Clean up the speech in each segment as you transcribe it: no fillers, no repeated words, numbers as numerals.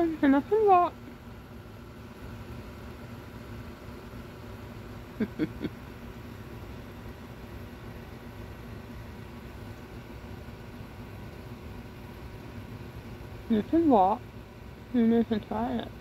Stand up and walk. You can walk, and you can try it.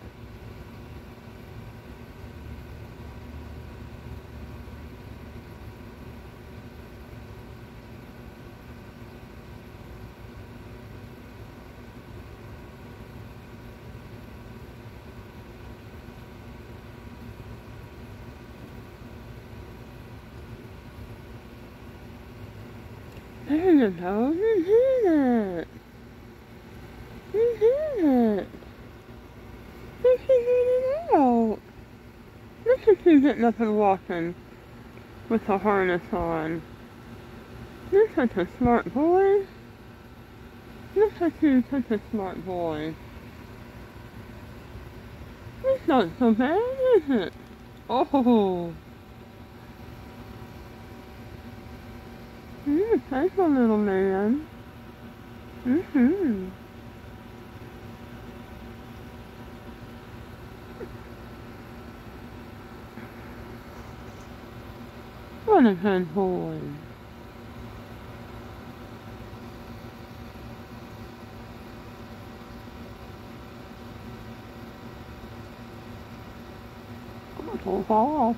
There you go, you did it! You did it! You figured it out! Look at you getting up and walking with the harness on. You're such a smart boy. Looks like you're such a smart boy. It's not so bad, is it? Oh! You're a playful little man. Mm-hmm. What a good boy. Don't fall off.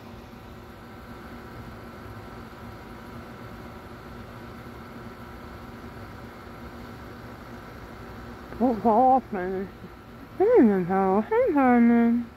Don't fall off, man. There you go. Hey, honey.